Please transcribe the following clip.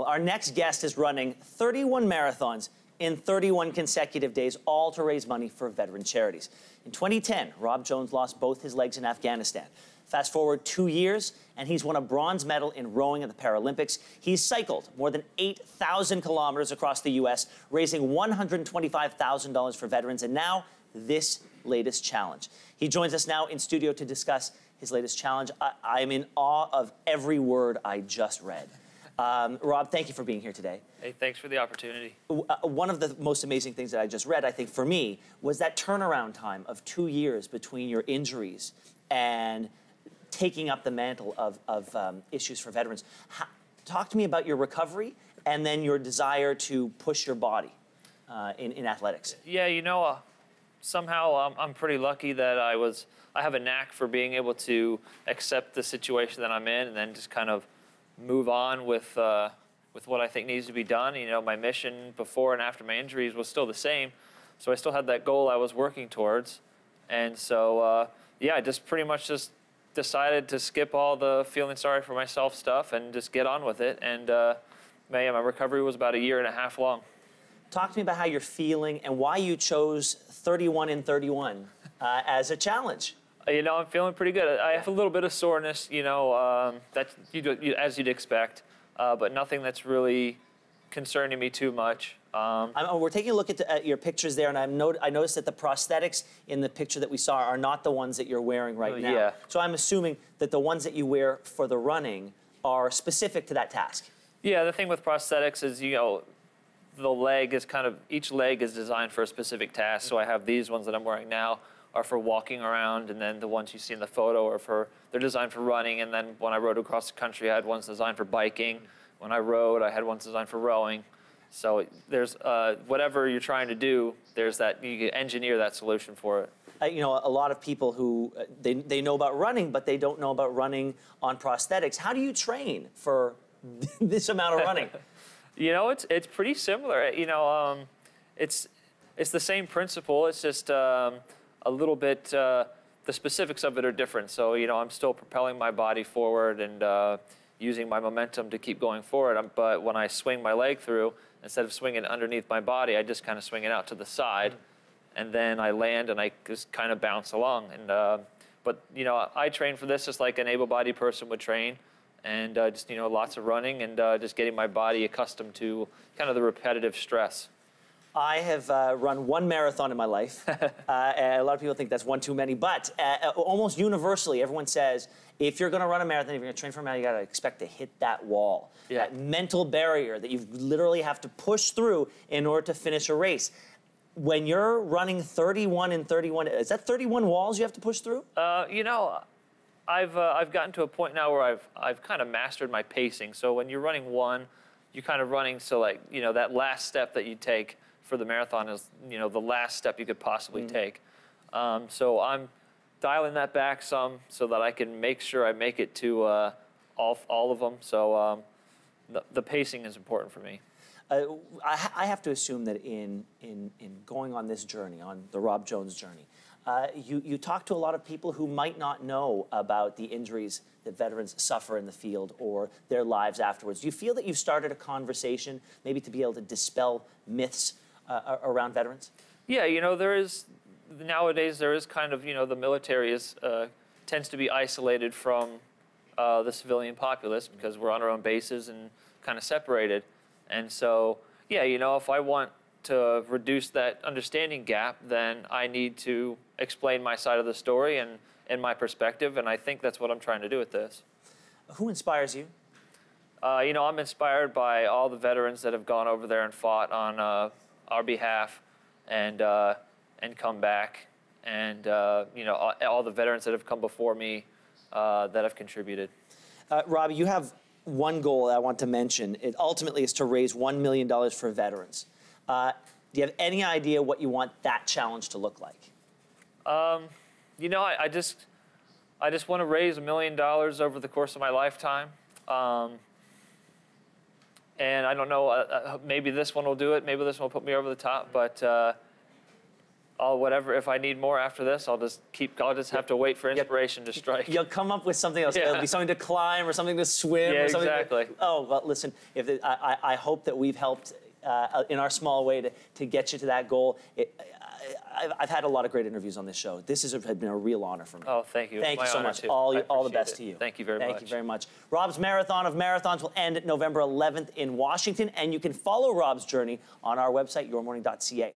our next guest is running 31 marathons in 31 consecutive days, all to raise money for veteran charities. In 2010, Rob Jones lost both his legs in Afghanistan. Fast forward 2 years, and he's won a bronze medal in rowing at the Paralympics. He's cycled more than 8,000 kilometers across the U.S., raising $125,000 for veterans, and now this latest challenge. He joins us now in studio to discuss his latest challenge. I'm in awe of every word I just read. Rob, thank you for being here today. Hey, thanks for the opportunity. One of the most amazing things that I just read, I think, for me, was that turnaround time of 2 years between your injuries and taking up the mantle of issues for veterans. Talk to me about your recovery and then your desire to push your body in athletics. Yeah, you know, somehow I'm pretty lucky that I have a knack for being able to accept the situation that I'm in and then just kind of move on with what I think needs to be done. You know, my mission before and after my injuries was still the same, so I still had that goal I was working towards. And so, yeah, I just pretty much just decided to skip all the feeling sorry for myself stuff and just get on with it. And my recovery was about 1.5 years long. Talk to me about how you're feeling and why you chose 31 in 31 as a challenge. You know, I'm feeling pretty good. I have a little bit of soreness, you know, as you'd expect, but nothing that's really concerning me too much. We're taking a look at your pictures there, and I noticed that the prosthetics in the picture that we saw are not the ones that you're wearing right now. Yeah. So I'm assuming that the ones that you wear for the running are specific to that task. Yeah, the thing with prosthetics is, you know, the leg is each leg is designed for a specific task. So I have these ones that I'm wearing now are for walking around, and then the ones you see in the photo they're designed for running. And then when I rode across the country, I had ones designed for biking. When I rode, I had ones designed for rowing. So there's whatever you're trying to do, there's that, you can engineer that solution for it. You know, a lot of people who they know about running, but they don't know about running on prosthetics. How do you train for this amount of running? You know, it's pretty similar. You know, it's the same principle. It's just a little bit, the specifics of it are different. So, you know, I'm still propelling my body forward and using my momentum to keep going forward. But when I swing my leg through, instead of swinging it underneath my body, I just kind of swing it out to the side. And then I land and I just kind of bounce along. And but, you know, I train for this just like an able-bodied person would train. And just, you know, lots of running and just getting my body accustomed to kind of the repetitive stress. I have run one marathon in my life. And a lot of people think that's one too many, but almost universally, everyone says, if you're going to run a marathon, if you're going to train for a marathon, you got to expect to hit that wall, that mental barrier that you literally have to push through in order to finish a race. When you're running 31 in 31, is that 31 walls you have to push through? You know, I've gotten to a point now where I've kind of mastered my pacing. So when you're running one, you're kind of running, so like, you know, that last step that you take for the marathon is, you know, the last step you could possibly take. So I'm dialing that back some so that I can make sure I make it to all of them. So the pacing is important for me. I have to assume that in going on this journey, on the Rob Jones journey, you talk to a lot of people who might not know about the injuries that veterans suffer in the field or their lives afterwards. Do you feel that you've started a conversation maybe to be able to dispel myths around veterans? Yeah, you know, nowadays there is kind of, you know, the military tends to be isolated from the civilian populace because we're on our own bases and kind of separated. And so, yeah, you know, if I want to reduce that understanding gap, then I need to explain my side of the story and my perspective, and I think that's what I'm trying to do with this. Who inspires you? You know, I'm inspired by all the veterans that have gone over there and fought on our behalf and come back, and you know, all the veterans that have come before me that have contributed. Rob, you have one goal I want to mention. It ultimately is to raise $1 million for veterans. Do you have any idea what you want that challenge to look like? You know, I just want to raise $1 million over the course of my lifetime. And I don't know, maybe this one will do it, maybe this one will put me over the top, but whatever. If I need more after this, I'll just have to wait for inspiration to strike. You'll come up with something else. Yeah. It'll be something to climb or something to swim. Yeah, or something exactly. Oh, well, listen, I hope that we've helped in our small way to get you to that goal. I've had a lot of great interviews on this show. This has been a real honor for me. Oh, thank you. Thank you so much. Too. All the best to you. Thank you very much. Thank you very much. Rob's Marathon of Marathons will end November 11th in Washington, and you can follow Rob's journey on our website, yourmorning.ca.